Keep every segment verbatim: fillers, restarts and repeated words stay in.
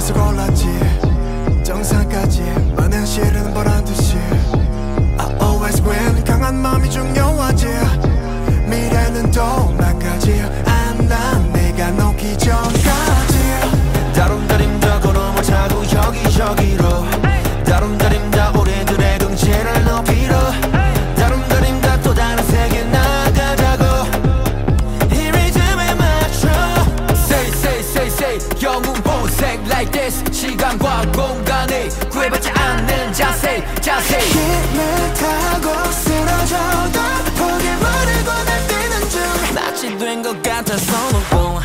그래서 골랐지 정상까지 마냥 실은 보란 듯이 I always win 강한 마음이 중요하지 미래는 또 나까지 안난 내가 놓기 전까지 다름다림다 걸음을 타고 여기저기로 다름다림다 우리들의 경치를 높이러 다름다림다 또 다른 세계 나가자고 이 리듬에 맞춰 Say say say say 영웅 보색 like this 시간과 공간이 구애받지 않는 자세 자세 힘을 타고 쓰러져도 포기 버리고 날뛰는 중 마치 된 것 같아서 놓고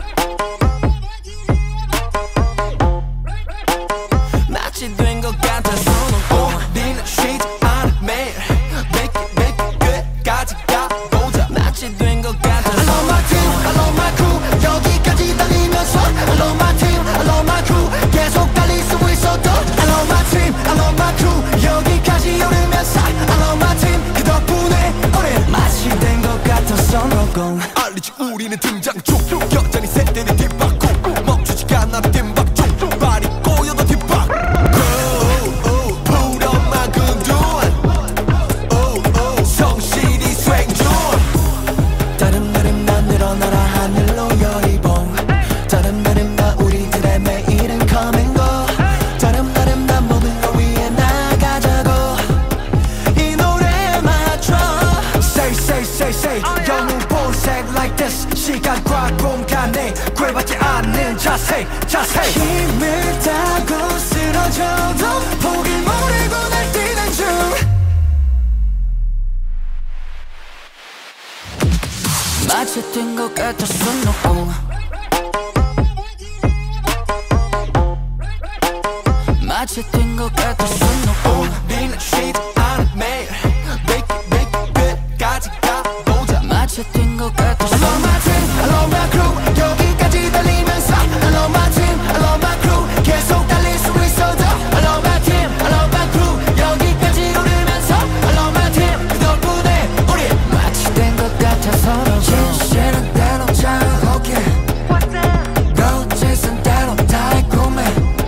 마치 된 것 같아서 놓고 우리는 쉬지 않아 매일 make it make it 끝까지 가보자 마치 된 것 같아서 I love my team, I love my crew 여기까지 달리면서 I love my team, I love my crew 계속 달릴 수 있어도 I love my team, I love my crew 여기까지 오르면서 I love my team 그 덕분에 우린 마치 된 것 같아서 놓고 알리지 우리는 등장 중 여전히 세대는 뒷바퀴 멈추지 않아 뒷박 중 발이 꼬여도 뒷박 Put on my gun 성실히 swing 중 다른 날은 늘어나라 하늘로 열이봉 다른 날은 우리들의 매일은 coming go 다른 날은 난 모든 걸 위해 나가자고 이 노래에 맞춰 Say say say say 영웅 보색 like this 시간과 공간에 구애받지 않는 자세 자세 힘을 타고 쓰러져도 포기를 모르고 날뛰는 중 마치 된 것 같아서 놓고 마치 된 것 같아서 놓고 우리는 쉬지 않아 매일 make it make it 끝까지 가보자 마치 된 것 같아서 I love my team, I love my crew 여기까지 달리면서 I love my team, I love my crew 계속 달릴 수 있어도 I love my team, I love my crew 여기까지 오르면서 I love my team 그 덕분에 우리 마치 된 것 같아서 진실은 때론 자유롭게 거짓은 때론 달콤해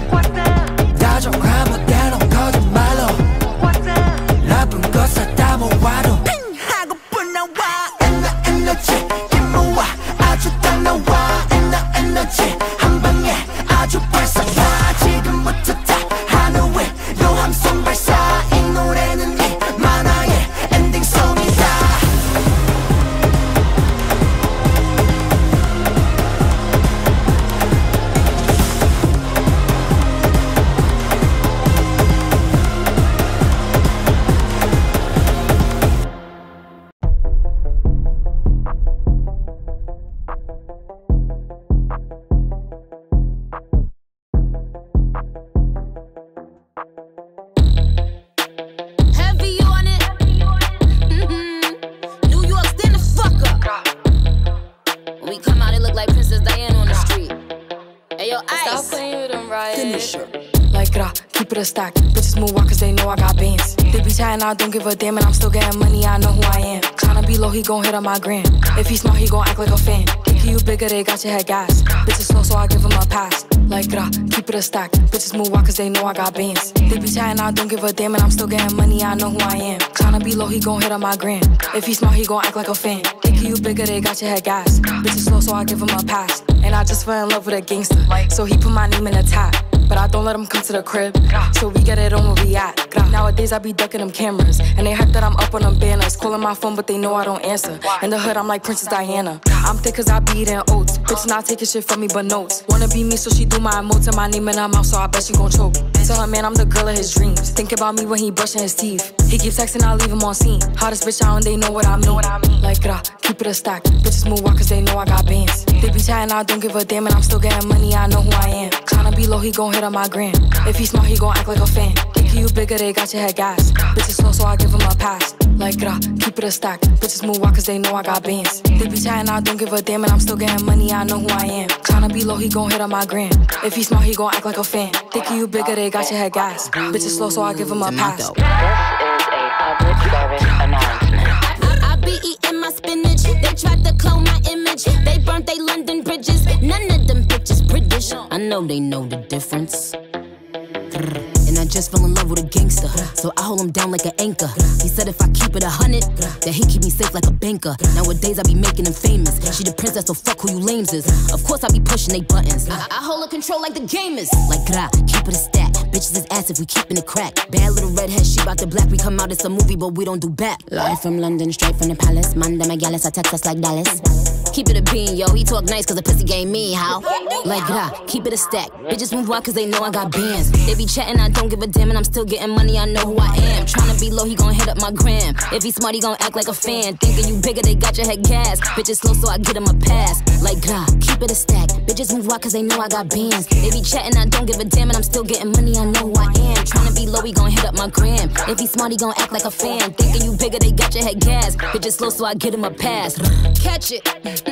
다정함은 때론 거짓말로 나쁜 것을 다 모아도 하고 뿐나와 에너 에너지 힘모아 아주 딱 나와 에너 에너지 한 방에 아주 발사파 지금부터 다 하늘에 요함성 발사 이 노래는 이 만화의 엔딩송이다 Heavy on it. Mm-hmm. New York, stand the fuck up. When we come out, it look like Princess Diana on the street. Hey, yo, Ice. Stop playing with them, right? Like it, keep it a stack. Bitches move on cause they know I got bands. They be chatting, I don't give a damn, and I'm still getting money, I know who I am. Tryna be low, he gon' hit on my gram. If he smart, he gon' act like a fan. Think you bigger, they got your head gas. Bitches slow, so I give him a pass. Like it, keep it a stack. Bitches move on cause they know I got bands. They be chatting, I don't give a damn, and I'm still getting money, I know who I am. Tryna be low, he gon' hit on my gram. If he smart, he gon' act like a fan. Think you bigger, they got your head gas. Bitches slow, so I give him a pass. And I just fell in love with a gangster, so he put my name in a tag. But I don't let him come to the crib, so we get it on where we at. Nowadays I be ducking them cameras, and they hype that I'm up on them banners. Calling my phone, but they know I don't answer. In the hood, I'm like Princess Diana. I'm thick cause I be eating oats. Bitch not taking shit from me but notes. Wanna be me, so she do my emotes and my name in her mouth, so I bet she gon' choke. Tell her man I'm the girl of his dreams. Think about me when he brushing his teeth. He keeps texting, I leave him on scene. Hottest bitch out and they know what I mean. Like it, keep it a stack. Bitches move on cause they know I got bands. They be chatting, I don't give a damn, and I'm still getting money, I know who I am. Tryna be low, he gon' hit on my gram. If he smart, he gon' act like a fan. Think you bigger, they got your head gas. Bitches slow, so I give him a pass. Like it, keep it a stack. Bitches move on cause they know I got bands. They be chatting, I don't give a damn, and I'm still getting money, I know who I am. Tryna be low, he gon' hit on my gram. If he smart, he gon' act like a fan. Think you bigger, they got your head gas. Bitches slow, so I give him a pass. This is a public service announcement. I, I be eating my spinach. They tried to clone my image. They burnt they London bridges. None of them bitches British. I know they know the difference. And I just fell in love with a gangster, so I hold him down like an anchor. He said if I keep it a hundred, that he keep me safe like a banker. Nowadays I be making him famous. She the princess, so fuck who you lames is. Of course I be pushing they buttons. I, I hold her control like the gamers. Like gra, keep it a stack. Bitches is ass if we keepin' it crack. Bad little redhead, she bout the black. We come out, it's a movie, but we don't do back. Live from London, straight from the palace. Manda Magalis, I text us like Dallas. Keep it a bean, yo. He talk nice cause the pussy game me, how? Like gra, keep it a stack. Bitches move out cause they know I got bands. They be chatting, I don't give a damn, and I'm still getting money, I know who I am. Tryna be low, he gon' hit up my gram. If he smart, he gon' act like a fan. Thinking you bigger, they got your head gas. Bitches slow, so I get him a pass. Like gra, keep it a stack. Bitches move out cause they know I got bands. They be chatting, I don't give a damn, and I'm still getting money, I know who I am. Tryna be low, he gon' hit up my gram. If he smart, he gon' act like a fan. Thinking you bigger, they got your head gas. Bitches slow, so I get him a pass. Catch it.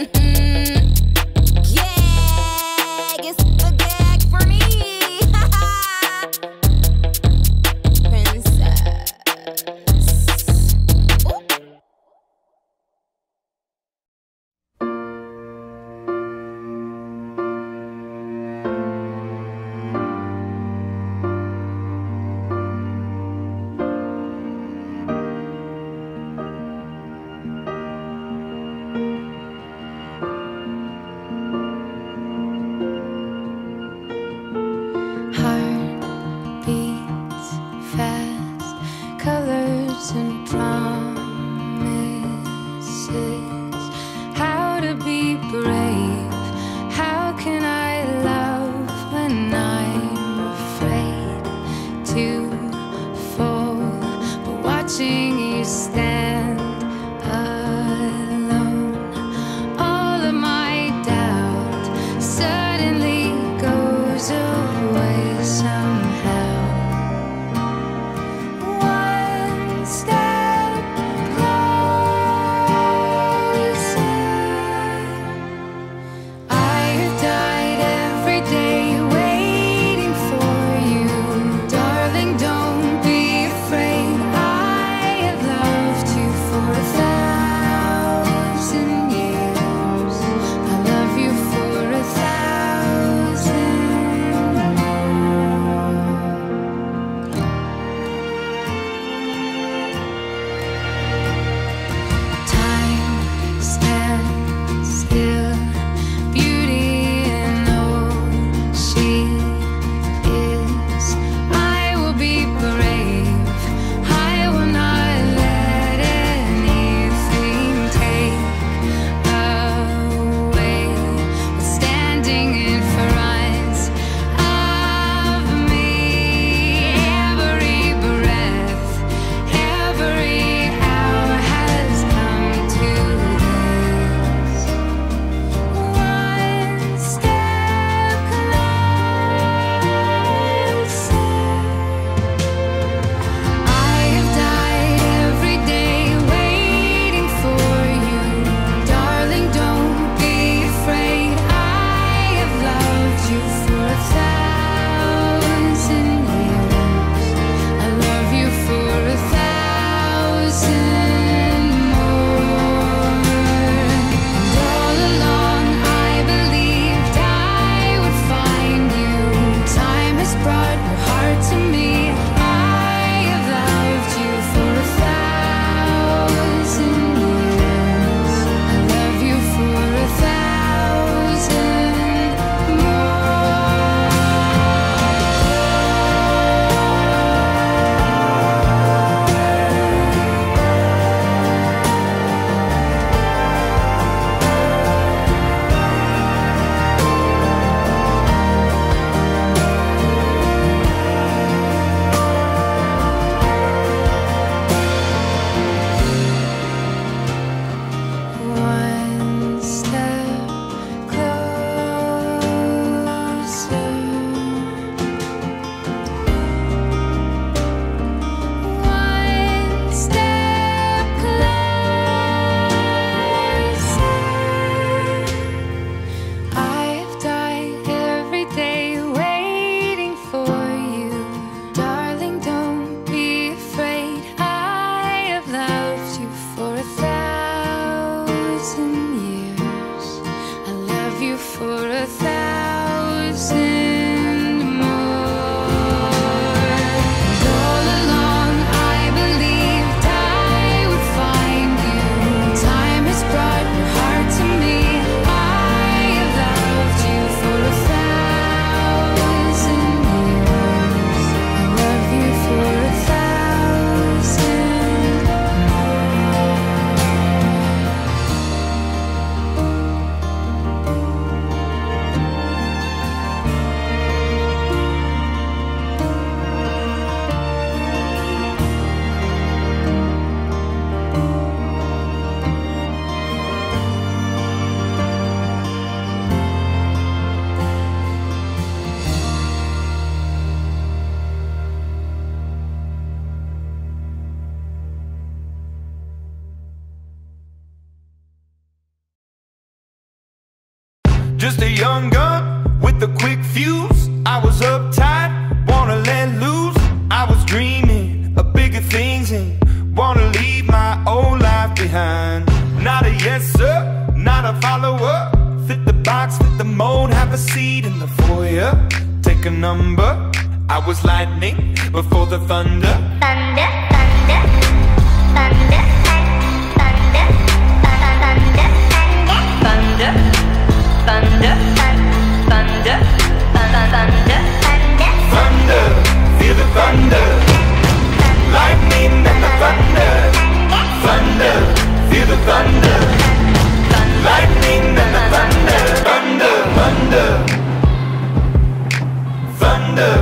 Yeah, it's the gag for me. Princess. Ooh. young gun with a quick fuse. I was uptight, wanna let loose. I was dreaming of bigger things and wanna leave my old life behind. Not a yes sir, not a follower. Fit the box, fit the mold, have a seat in the foyer. Take a number. I was lightning before the thunder. Thunder, thunder, thunder, thunder, thunder, thunder, thunder, thunder, thunder, thunder, feel the thunder. Lightning and the thunder. Thunder, feel the thunder. Lightning and the thunder. Thunder, thunder, thunder.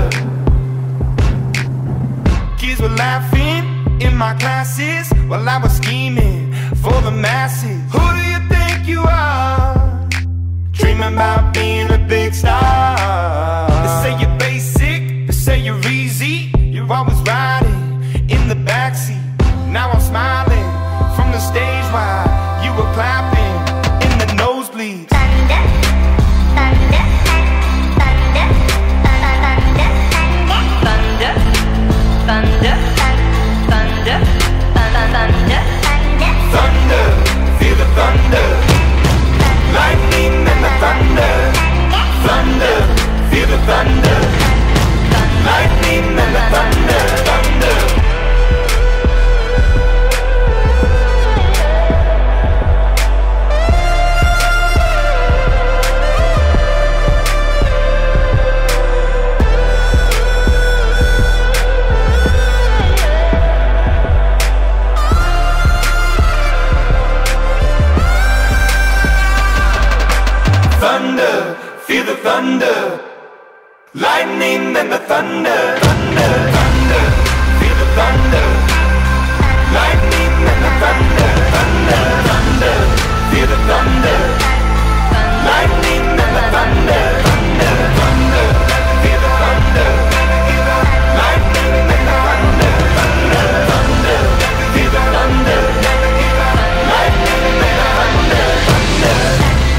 Kids were laughing in my classes while I was scheming for the masses. Who do you think you are? Dreaming about being a big star. They say you're basic, they say you're easy. You're always riding in the backseat. Now I'm smiling from the stage while you were clapping in the nosebleeds. thunder, thunder, thunder, thunder, Thunder, thunder, thunder, thunder, Thunder, feel the thunder. Lightning and the thunder. Thunder, feel the thunder. Lightning and the thunder. Thunder. Thunder, feel the thunder. Lightning and the thunder. Thunder, thunder, feel the thunder. Lightning and the thunder. Thunder, thunder, feel the thunder. Lightning and the thunder. Thunder, thunder, feel the thunder. Lightning and the thunder. Thunder, thunder, feel the thunder. Lightning and the thunder. Thunder.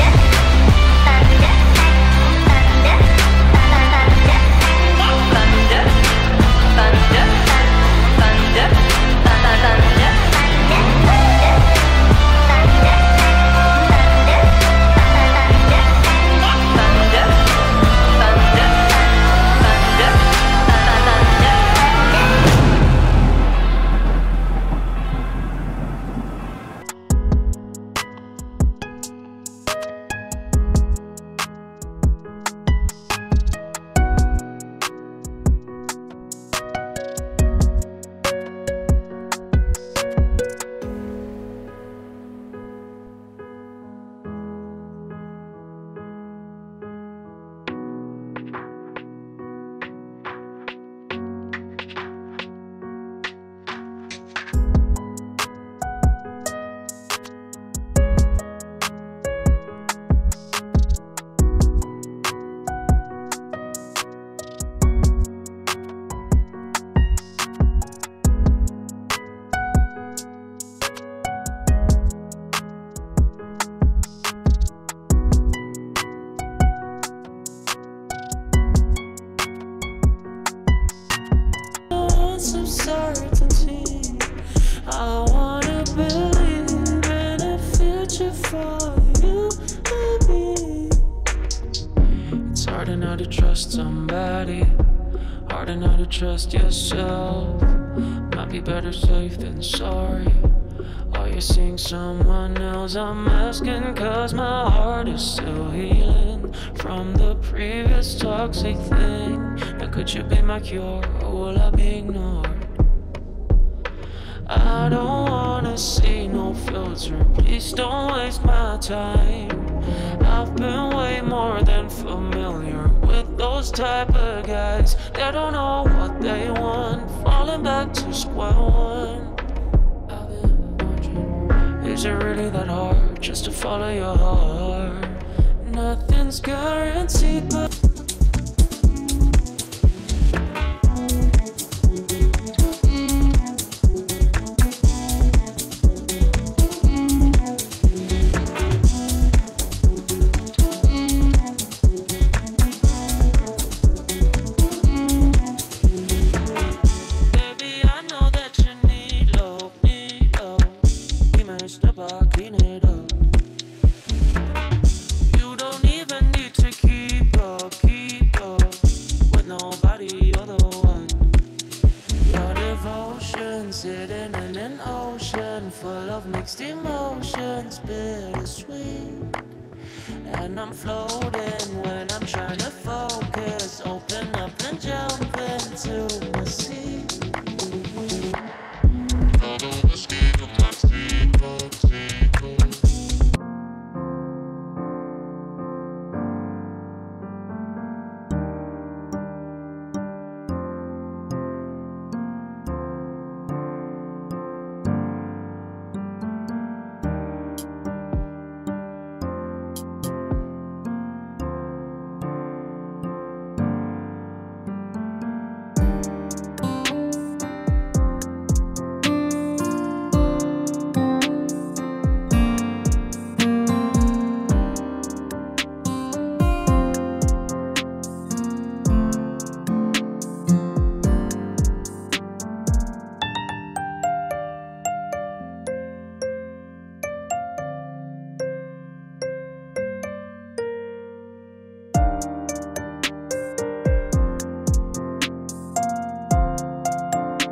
Trust yourself, might be better safe than sorry. Are you seeing someone else? I'm asking cause my heart is still healing from the previous toxic thing. Now could you be my cure, or will I be ignored? I don't wanna see no filter, please don't waste my time. I've been way more than familiar with those type of guys that don't know what they want, falling back to square one. I've been wondering, is it really that hard just to follow your heart? Nothing's guaranteed but Mixed emotions, bittersweet, and I'm floating